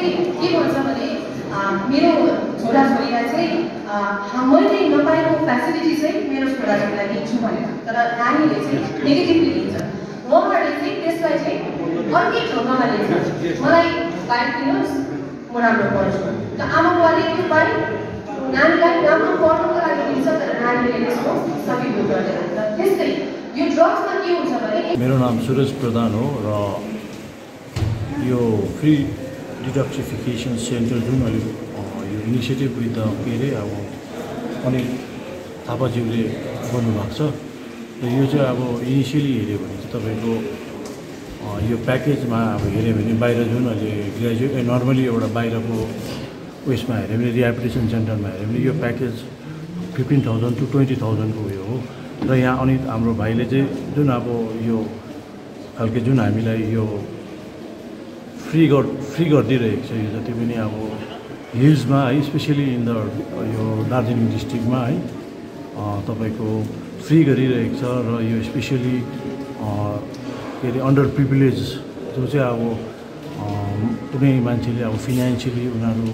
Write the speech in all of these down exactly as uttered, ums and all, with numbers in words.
चाहिँ के भन्छ भने मेरो छोराछोरीलाई चाहिँ मैले नपाएको फेसिलिटी चाहिँ मेरो छोराछोरीलाई दिन्छु भनेर, तर नानीले चाहिँ नेगेटिभली लिन्छ। उहाँहरूले चाहिँ त्यसलाई चाहिँ अर्कै ढङ्गमा लिन्छ, मलाई बाइक दिनुहोस् म राम्रो पढ्छु। त आमा बुवाले त्यो बाइक नानीलाई राम्रो पढ्नुको लागि दिन्छ, तर नानीले त्यसको सदुपयोग गर्दैन। र त्यस्तै यो ड्रग्समा के हुन्छ भने, मेरो नाम सुरज प्रधान हो र यो फ्री डिटक्सिफिकेसन सेन्टर जुन अहिले यो इनिसिएटिभ विथ के अरे अब अनिल थापाज्यूले गर्नुभएको छ र यो चाहिँ अब इनिसियली हेऱ्यो भने चाहिँ तपाईँको यो प्याकेजमा अब हेऱ्यो भने बाहिर जुन अहिले ग्रेजुएट नर्मली एउटा बाहिरको उयसमा हेऱ्यो भने रिहेबिलिटेसन सेन्टरमा हेऱ्यो भने यो package fifteen thousand to twenty थाउजन्डको उयो हो। र यहाँ अनि हाम्रो भाइले चाहिँ जुन अब यो खालके जुन हामीलाई यो फ्री गर् फ्री गरिदिइरहेको छ यो जति पनि अब हिल्समा है, स्पेसली इन द यो दार्जिलिङ डिस्ट्रिक्टमा है तपाईँको फ्री गरिरहेको छ। र यो स्पेसली के अरे अन्डर प्रिभिलेज जो चाहिँ अब कुनै मान्छेले अब फिनान्सियली उनीहरू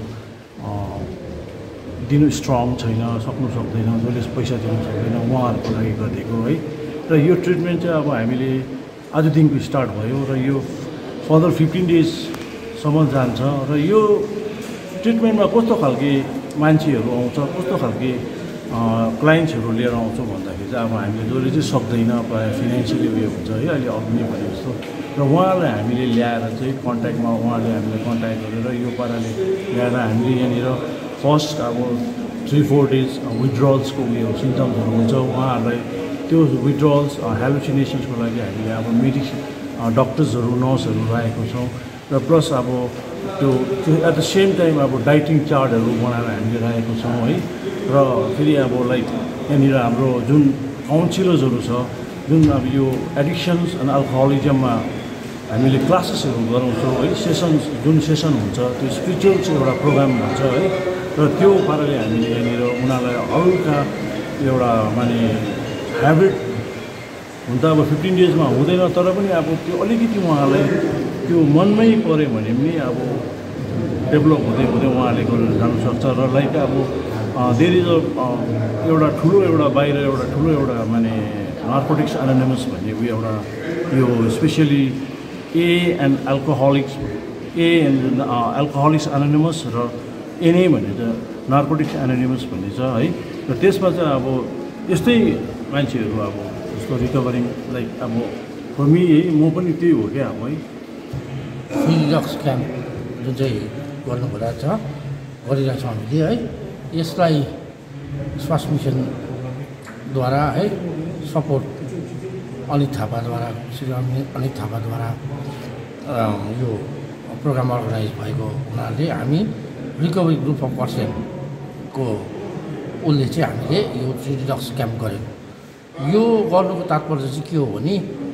दिनु स्ट्रङ छैन, सक्नु सक्दैन, जसले पैसा दिनु सक्दैन, उहाँहरूको लागि गरिदिएको है। र यो ट्रिटमेन्ट चाहिँ अब हामीले आजदेखिको स्टार्ट भयो र यो फर्दर फिफ्टिन डेजसम्म जान्छ। र यो ट्रिटमेन्टमा कस्तो खालके मान्छेहरू आउँछ, कस्तो खालके क्लाइन्ट्सहरू लिएर आउँछौँ भन्दाखेरि चाहिँ अब हामीले जसले चाहिँ सक्दैन, प्रायः फिनेन्सियली उयो हुन्छ है, अहिले अघि नै भने जस्तो। र उहाँलाई हामीले ल्याएर चाहिँ कन्ट्याक्टमा उहाँले हामीले कन्ट्याक्ट गरेर यो पाराले ल्याएर हामीले यहाँनिर फर्स्ट अब थ्री फोर डेज विथड्रल्सको उयो सिम्टम्सहरू हुन्छ, उहाँहरूलाई त्यो विथड्रल्स हेलुसिनेसन्सको लागि हामीले अब मेडिसिन डक्टर्सहरू नर्सहरू राखेको छौँ। र प्लस अब त्यो एट द सेम टाइम अब डाइटिङ चार्टहरू बनाएर हामीले राखेको छौँ है। र फेरि अब लाइक यहाँनिर हाम्रो जुन काउन्सिलर्सहरू छ, जुन अब यो एडिक्सन्स एन्ड अल्कोहलिजममा हामीले क्लासेसहरू गराउँछौँ है, सेसन्स जुन सेसन हुन्छ त्यो स्पिरिचुअल चाहिँ एउटा प्रोग्राम हुन्छ है। र त्यो पाराले हामीले यहाँनिर उनीहरूलाई हल्का एउटा माने ह्याबिट हुन त अब फिफ्टिन डेजमा हुँदैन, तर पनि अब त्यो अलिकति उहाँलाई त्यो मनमै पऱ्यो भने पनि अब डेभलप हुँदै हुँदै उहाँले गरेर जानुसक्छ। र लाइक अब देयर इज अ एउटा ठुलो एउटा बाहिर एउटा ठुलो एउटा माने नार्कोटिक्स एनोनिमस भन्ने उयो एउटा यो specially A and alcoholics A and alcoholics anonymous र एनए भन्ने चाहिँ नार्कोटिक्स एनोनिमस भन्ने छ है। र त्यसमा चाहिँ अब यस्तै मान्छेहरू अब उसको रिकभरिङ लाइक अब फर्मी है, म पनि त्यही हो क्या अब है। फ्री डिटक्स क्याम्प जुन चाहिँ गर्नु भइरहेको छ, गरिरहेको छौँ हामीले है। यसलाई स्वास्थ्य मिसनद्वारा है सपोर्ट अनिल थापाद्वारा, श्री अनिल थापाद्वारा यो प्रोग्राम अर्गनाइज भएको हुनाले हामी रिकभरी ग्रुप अफ पर्सनको उसले चाहिँ हामीले यो फ्री डिटक्स क्याम्प गऱ्यौँ। यो गर्नुको तात्पर्य चाहिँ के हो भने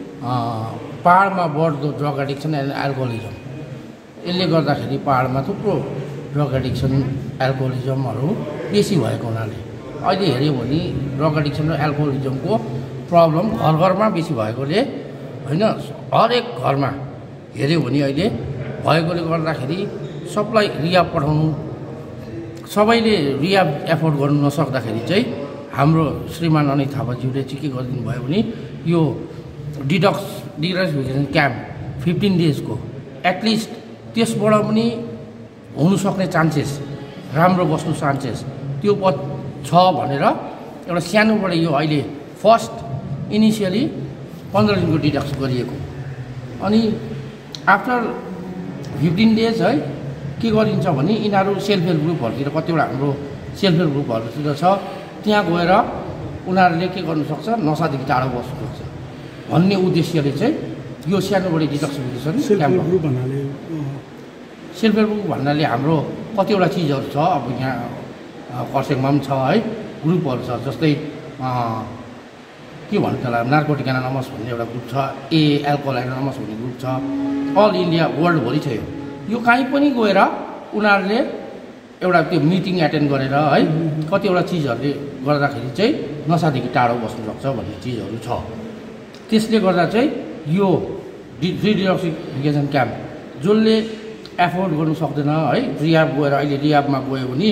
पाहाडमा बढ्दो ड्रग एडिक्सन एन्ड एल्कोहलिजम, यसले गर्दाखेरि पाहाडमा थुप्रो ड्रग एडिक्सन एल्कोहलिजमहरू बेसी भएको हुनाले अहिले हेऱ्यो भने ड्रग एडिक्सन र एल्कोहलिजमको प्रब्लम घर घरमा बेसी भएकोले होइन, हरेक घरमा हेऱ्यो भने अहिले भएकोले गर्दाखेरि सबलाई रिहाब पठाउनु, सबैले रिहाब एफोर्ड गर्नु नसक्दाखेरि चाहिँ हाम्रो श्रीमान अनिल थापाज्यूले चाहिँ के गरिदिनु भयो भने यो डिटक्स डिटक्सिफिकेसन क्याम्प फिफ्टिन डेजको एटलिस्ट त्यसबाट पनि हुनसक्ने चान्सेस, राम्रो बस्नु चान्सेस त्यो छ भनेर एउटा सानोबाट यो अहिले फर्स्ट इनिसियली पन्ध्र दिनको डिटक्स गरिएको। अनि आफ्टर फिफ्टिन डेज है के गरिन्छ भने यिनीहरू सेल्फ हेल्प ग्रुपहरूतिर, कतिवटा हाम्रो सेल्फ हेल्प ग्रुपहरूतिर छ, त्यहाँ गएर उनीहरूले के गर्नुसक्छ, नसादेखि टाढो बस्नुसक्छ भन्ने उद्देश्यले चाहिँ यो सानोबढी डिटक्सिफिकेसन क्याम्प ग्रुप भन्नाले सेल्फ हेल्प ग्रुप भन्नाले हाम्रो कतिवटा चिजहरू छ। अब यहाँ खरसाङमा पनि छ है ग्रुपहरू छ, जस्तै के भन्नु त्यसलाई नार्कोटिक एनोनिमस भन्ने एउटा ग्रुप छ, ए एल्कोहल एनोनिमस भन्ने ग्रुप छ, अल इन्डिया वर्ल्डभरि छ यो। यो काहीँ पनि गएर उनीहरूले एउटा त्यो मिटिङ एटेन्ड गरेर है कतिवटा चिजहरूले गर्दाखेरि चाहिँ नसादेखि टाढो बस्नुसक्छ भन्ने चिजहरू छ। त्यसले गर्दा चाहिँ यो फ्री डिटक्सिफिकेसन क्याम्प जसले एफोर्ड गर्नु सक्दैन है रिहाब गएर अहिले रिहाबमा गयो भने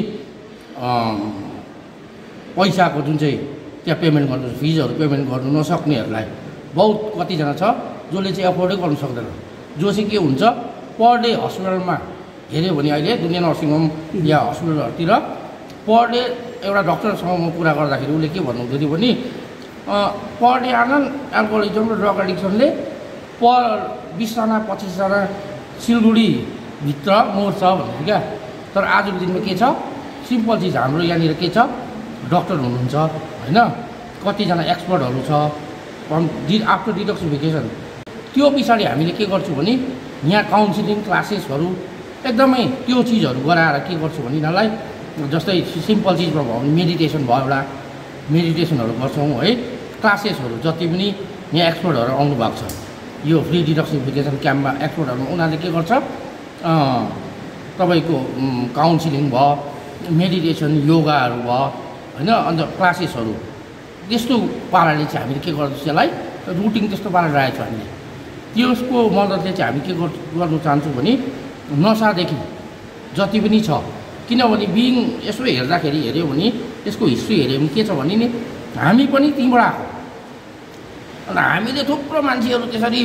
पैसाको जुन चाहिँ त्यहाँ पेमेन्ट गर्नु फिजहरू पेमेन्ट गर्नु नसक्नेहरूलाई बहुत कतिजना छ जसले चाहिँ एफोर्डै गर्नु सक्दैन। जो चाहिँ के हुन्छ पर डे हस्पिटलमा हेऱ्यो भने अहिले दुनियाँ नर्सिङ होम या हस्पिटलहरूतिर पर डे एउटा डक्टरसँग म कुरा गर्दाखेरि उसले के भन्नुहुँदै थियो भने पर डे आनन एल्कोहलिजम र ड्रग एडिक्सनले पर बिसजना पच्चिसजना सिलगढीभित्र मर्छ भन्थ्यो क्या। तर आजको दिनमा के छ सिम्पल चिज हाम्रो यहाँनिर के छ डक्टर हुनुहुन्छ होइन कतिजना एक्सपर्टहरू छ डि आफ्टर डिटक्सिफिकेसन त्यो पछाडि हामीले के गर्छौँ भने यहाँ काउन्सिलिङ क्लासेसहरू एकदमै त्यो चिजहरू गराएर के गर्छौँ भने यिनीहरूलाई जस्तै सिम्पल चिजमा भयो भने मेडिटेसन भयो एउटा मेडिटेसनहरू गर्छौँ है क्लासेसहरू जति पनि यहाँ एक्सपर्टहरू आउनु भएको छ यो फ्री डिटक्सिफिकेसन क्याम्पमा एक्सपर्टहरू उनीहरूले के गर्छ तपाईँको काउन्सिलिङ भयो मेडिटेसन योगाहरू भयो होइन अन्त क्लासेसहरू त्यस्तो पाराले चाहिँ हामीले के गर्छौँ त्यसलाई रुटिन त्यस्तो पाराले राखेको छौँ हामीले त्यसको मद्दतले चाहिँ हामी के गर्नु चाहन्छौँ भने नसादेखि जति पनि छ किनभने बिङ यसो हेर्दाखेरि हेऱ्यो भने त्यसको हिस्ट्री हेऱ्यो भने के छ भने नि हामी पनि त्यहीँबाट आएको अन्त हामीले थुप्रो मान्छेहरू त्यसरी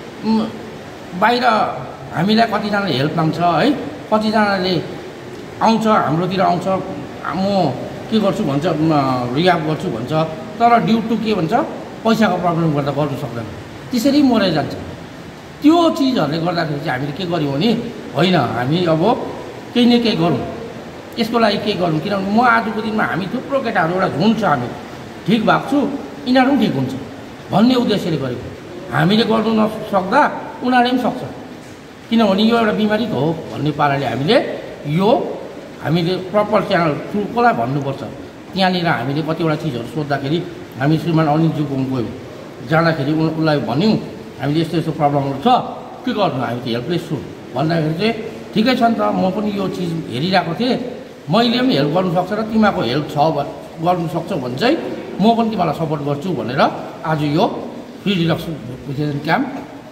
बाहिर हामीलाई कतिजनाले हेल्प माग्छ है कतिजनाले आउँछ हाम्रोतिर आउँछ म के गर्छु भन्छ रिहाब गर्छु भन्छ तर ड्यु टु के भन्छ पैसाको प्रब्लम गर्दा गर्नु सक्दैन त्यसरी मरेर जान्छ। त्यो चिजहरूले गर्दाखेरि चाहिँ हामीले के गर्यौँ भने होइन हामी अब केही न केही गरौँ यसको लागि के गरौँ किनभने म आजको दिनमा हामी थुप्रो केटाहरू एउटा झुन्ड छ हामी ठिक भएको छु यिनीहरू पनि ठिक हुन्छ भन्ने उद्देश्यले गरेको हामीले गर्नु नसक्दा उनीहरूले पनि सक्छ किनभने यो एउटा बिमारी त हो भन्ने पाराले हामीले यो हामीले प्रपर च्यानल थ्रु कसलाई भन्नुपर्छ त्यहाँनिर हामीले कतिवटा चिजहरू सोद्धाखेरि हामी श्रीमान अनिलज्यूको गयौँ जाँदाखेरि उसलाई भन्यौँ हामीले यस्तो यस्तो प्रब्लमहरू छ के गर्नु हामी त हेल्पलेस छु भन्दाखेरि चाहिँ ठिकै छ नि त म पनि यो चिज हेरिरहेको थिएँ मैले पनि हेल्प गर्नु सक्छ र तिमीहरूको हेल्प छ गर्नु सक्छौ भने चाहिँ म पनि तिमीलाई सपोर्ट गर्छु भनेर आज यो फ्री डिटक्सिफिकेसन क्याम्प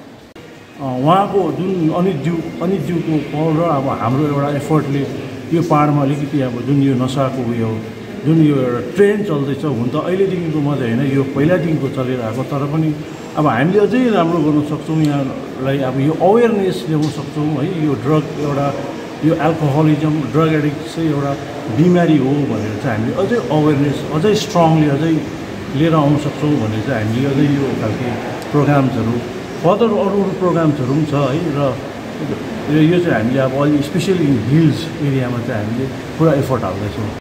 उहाँको जुन अनितज्यू अनितज्यूको पहल र अब हाम्रो एउटा एफर्टले यो पाहाडमा अलिकति अब जुन यो नसाको उयो जुन यो एउटा ट्रेन्ड चल्दैछ हुन त अहिलेदेखिको मात्रै होइन यो पहिलादेखिको चलिरहेको तर पनि अब हामीले अझै राम्रो गर्न सक्छौँ यहाँलाई अब यो अवेरनेस ल्याउन सक्छौँ है यो ड्रग एउटा यो एल्कोहलिजम ड्रग एडिक्ट चाहिँ एउटा बिमारी हो भनेर चाहिँ हामीले अझै अवेरनेस अझै स्ट्रङली अझै लिएर आउन सक्छौँ भनेर चाहिँ हामीले अझै यो खालको प्रोग्राम्सहरू फर्दर अरू अरू प्रोग्राम्सहरू पनि छ है र यो चाहिँ हामीले अब अलि स्पेसली इन हिल्स एरियामा चाहिँ हामीले पुरा एफर्ट हाल्दैछौँ।